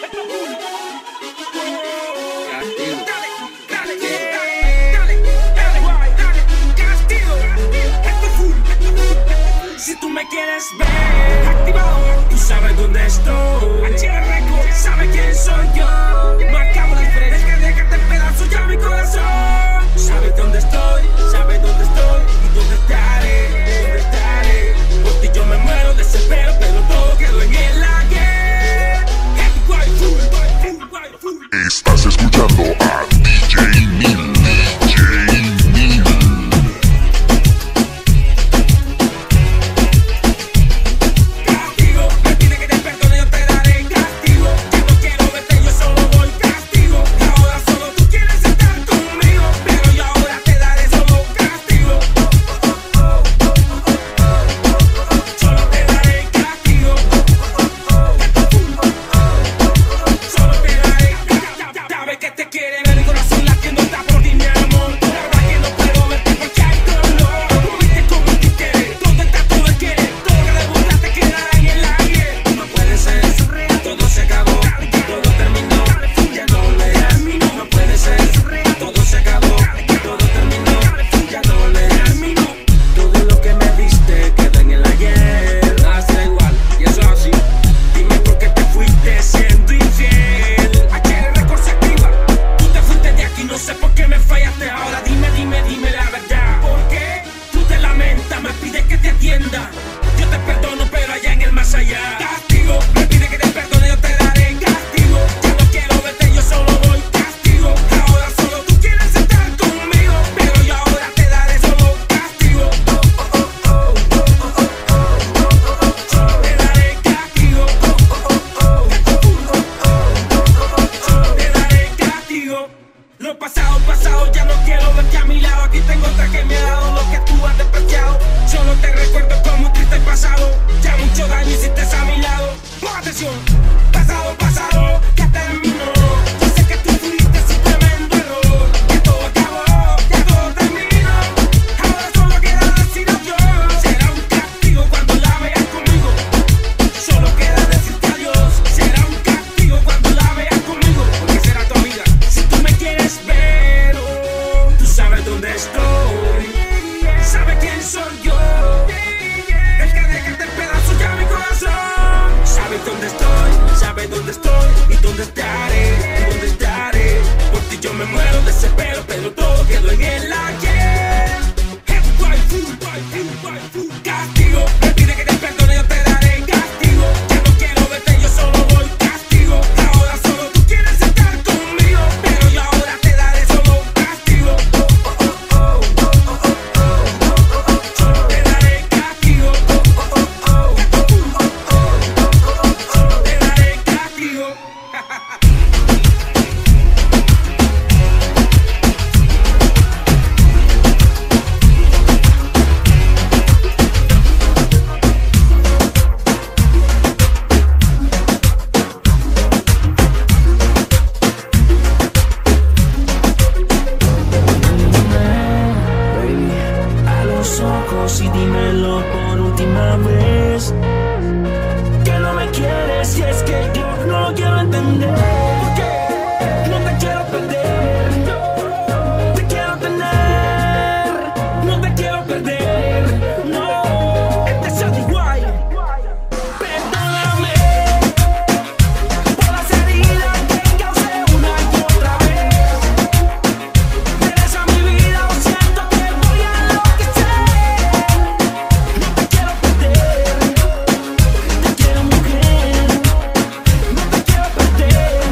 Si tú me quieres ver activado, tú sabes dónde estoy. HR Records, sabe quién soy yo. Marcamos la diferencia, que déjate pedazo ya mi corazón. Sabes dónde estoy, sabes dónde estoy y dónde estaré, dónde estaré. Por ti yo me muero, desespero, pero todo quedó en el ayer. Estás escuchando a DJ Mil. Yo te perdono, pero allá en el más allá. Castigo, me pide que te perdone, yo te daré castigo. Ya no quiero verte, yo solo doy castigo. Ahora solo tú quieres estar conmigo, pero yo ahora te daré solo castigo. Solo te daré castigo. Solo te daré castigo. Lo pasado, pasado, ya no quiero verte a mi lado. Aquí tengo otra que me ha dado lo que tú has despreciado. Solo te recuerdo como un triste pasado. Ya mucho daño hiciste a mi lado. Pon atención. Pasado, pasado, ya terminó. Yo sé que tú fuiste un tremendo error. Ya todo acabó, ya todo terminó. Ahora solo queda decir adiós. Será un castigo cuando la veas conmigo. Solo queda decirte adiós. Será un castigo cuando la veas conmigo. Porque será tu amiga. Si tú me quieres ver, oh, tú sabes dónde estoy. ¿Sabe quién soy yo? El que déjate pedazos ya mi corazón. ¿Sabes dónde estoy? ¿Sabes dónde estoy? ¿Y dónde estaré? ¿Dónde estaré? Por ti yo me muero, desespero, pero todo quedó en el ayer. Castigo, me pide que te perdone, yo te daré castigo. Ya no quiero verte, yo solo doy castigo. Ahora solo tú quieres estar conmigo, pero yo ahora te daré solo castigo. Solo te daré castigo. Solo te daré castigo. A los ojos y dímelo por última vez que no me quieres, y es que yo no quiero entender por qué no te quiero perder, te quiero tener, no te quiero perder, no, este es el igual. Perdóname por las heridas que causé una y otra vez. Regresa a mi vida, lo siento que voy a enloquecer. No te quiero perder, te quiero mujer, no te quiero perder.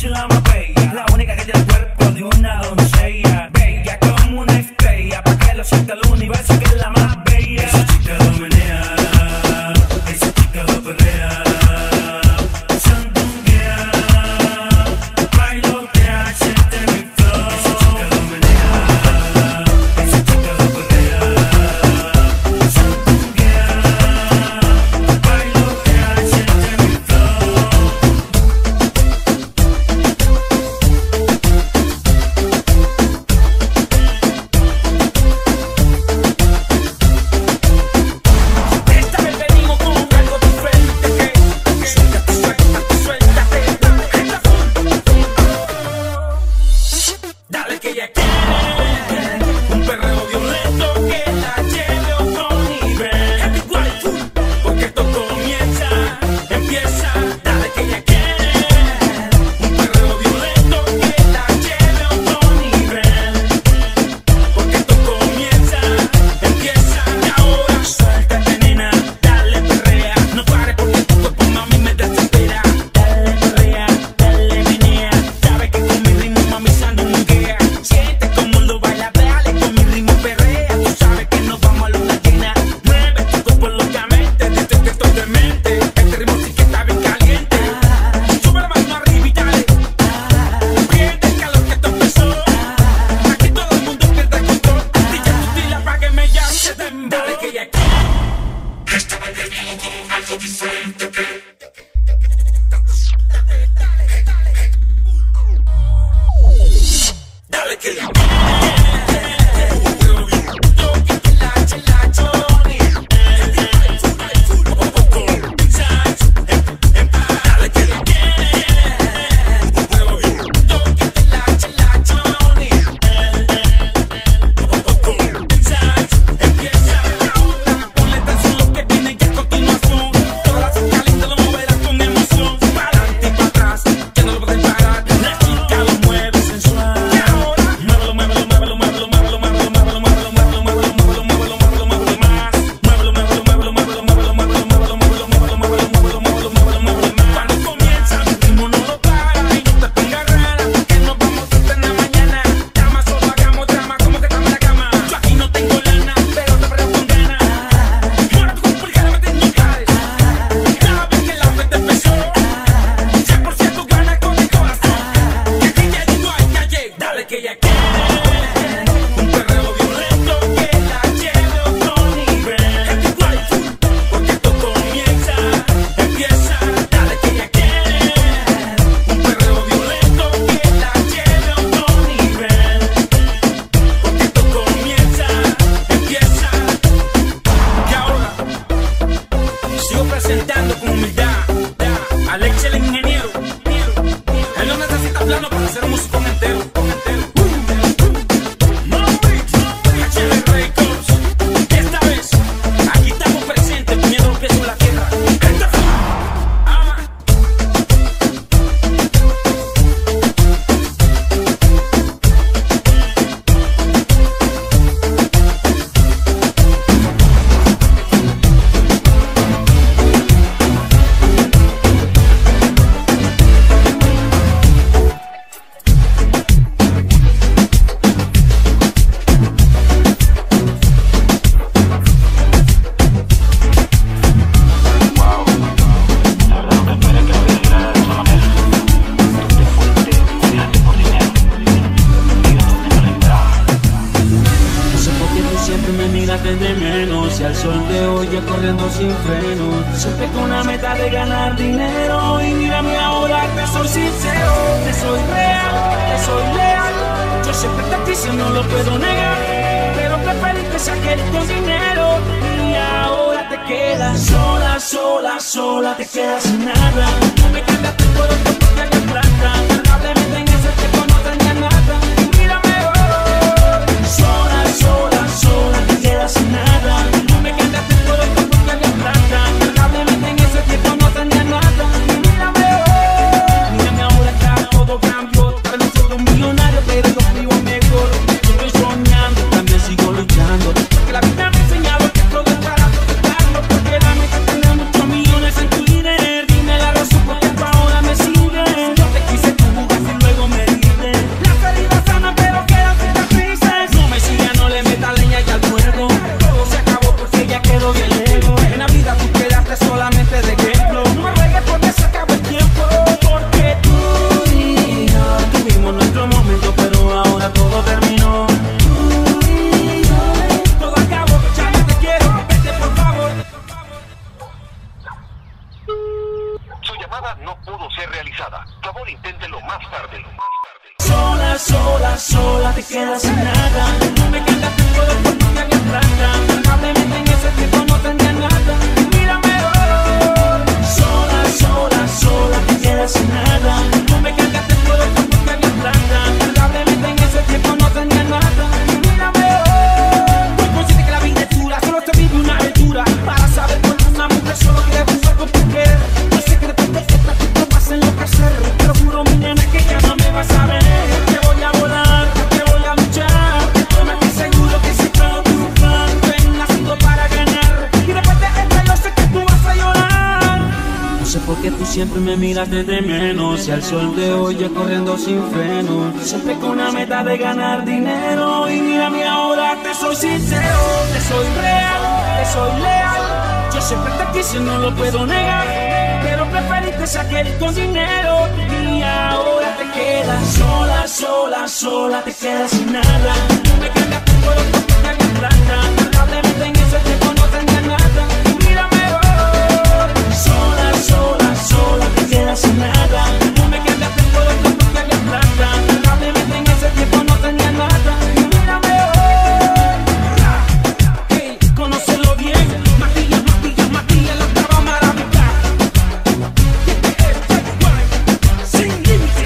noche la más bella, la única que tiene el cuerpo de una doncella, bella como una estrella, pa' que lo sienta el universo que es la más bella. Esa chica lo menea, esa chica lo perrea, sandunguea, bailotea, siente mi flow. Esa chica lo menea, esa chica lo perrea, sandunguea, bailotea, siente mi flow. Esta vez venimos con algo diferente que suéltate, suéltate, suéltate, dale que ella quiere un perreo violento que la lleve a otro nivel. Porque esto comienza, empieza, dale que ella quiere un perreo violento que la lleve a otro nivel. Porque esto comienza, empieza y ahora suéltate nena, dale perrea, no pares porque tu cuerpo mami me desespera. Dale perrea, dale menea, sabes que con mi ritmo mami sandunguea. Siente como lo baila, dale con mi ritmo perrea, tú sabes que nos vamos a luna llena. Mueve tu cuerpo locamente, dice que estoy demente, este ritmo sí que está bien caliente. Sube la mano arriba y dale, pierde el calor que esto empezó. Aquí todo el mundo pierde el control, DJ tú dile pa' que me llame, dale que ella quiere. Esta vez venimos con algo diferente que dale que ella presentando con humildad Alex el ingeniero. Él no necesita plano para ser un músico entero. HL Records. Y esta vez, aquí estamos presentes, poniendo los pies en la tierra. De menos y al sol de hoy ya corriendo sin freno, siempre con la meta de ganar dinero. Y mírame ahora, te soy sincero, te soy real, te soy leal. Yo siempre te quise, no lo puedo negar, pero preferí que saqué con dinero. Y ahora te quedas sola, sola, sola, te quedas sin nada. No me cambiaste por otro porque había plata, probablemente en ese tiempo no tenía nada. Y mírame hoy, sola, sola, sola, te quedas sin nada. No me cambiaste por otro porque había plata, probablemente en ese tiempo no tenía nada. Y mírame hoy, mírame ahora, ya todo cambió. Tal vez soy un millonario, pero yo vivo mejor. Yo estoy soñando, también sigo luchando, porque la vida me ha enseñado que todo es para disfrutarlo. Porque la meta es tener muchos millones en tu dinero. Dime la razón. llamada no pudo ser realizada. Favor, inténtelo más tarde. Sola, sola, sola, te quedas sin nada. No me cantas tiempo de por tu que plata. Probablemente en ese tiempo no tenía nada. Mírame ahora. Sola, sola, sola, te quedas sin nada. No me cantas tiempo de por tu que plata. Probablemente en ese tiempo no tenía nada. Mírame ahora. Muy consciente que la vida es dura, solo te vive una aventura. Para saber cuánto una mujer solo quiere jugar con tu querer. No sé qué te pasa, tú te vas a enloquecer. Pero juro, mi nena, que ya no me vas a ver. Te voy a volar, te voy a luchar. Toma que seguro que si todo tu plan. Ven nacido para ganar. Y después de esta yo sé que tú vas a llorar. No sé por qué tú siempre me miras desde menos. Si al sol te oye corriendo sin freno. Siempre con una meta de ganar dinero. Y mírame ahora, te soy sincero. Te soy real, te soy leal. Yo siempre te quise, no lo puedo negar. Pero preferiste saquear con dinero. Y ahora te quedas sola, sola, sola. Te quedas sin nada. No me cambias tu cuerpo porque te hagas plata. Probablemente en ese tiempo no tenía nada. Mírame ahora. Sola, sola, sola. Te quedas sin nada. No me cambias tu cuerpo porque te hagas plata. Probablemente en ese tiempo no tenía nada. Mírame ahora. Hey, conócelo bien. Matías, Matías, Matías, la estaba maravilla. Sin límite.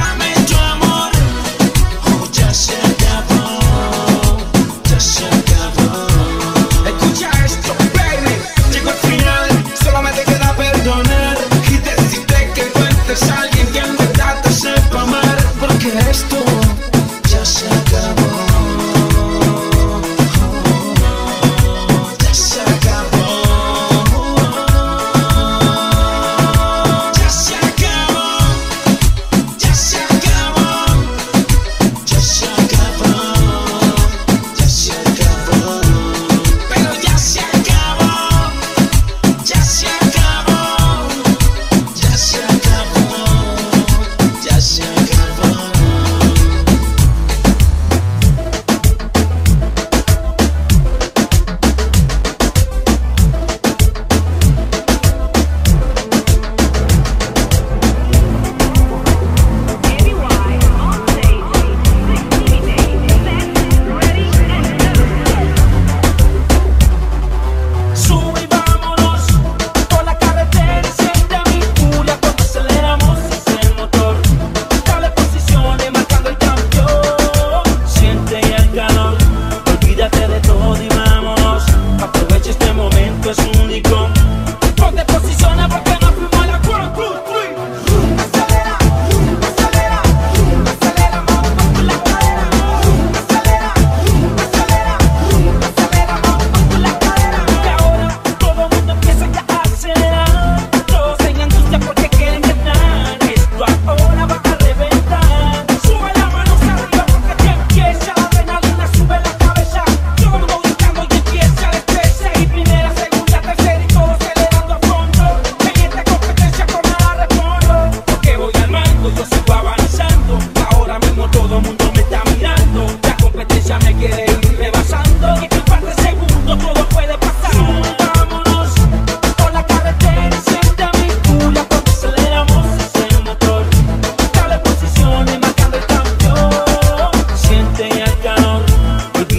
Se acabó.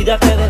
Olvídate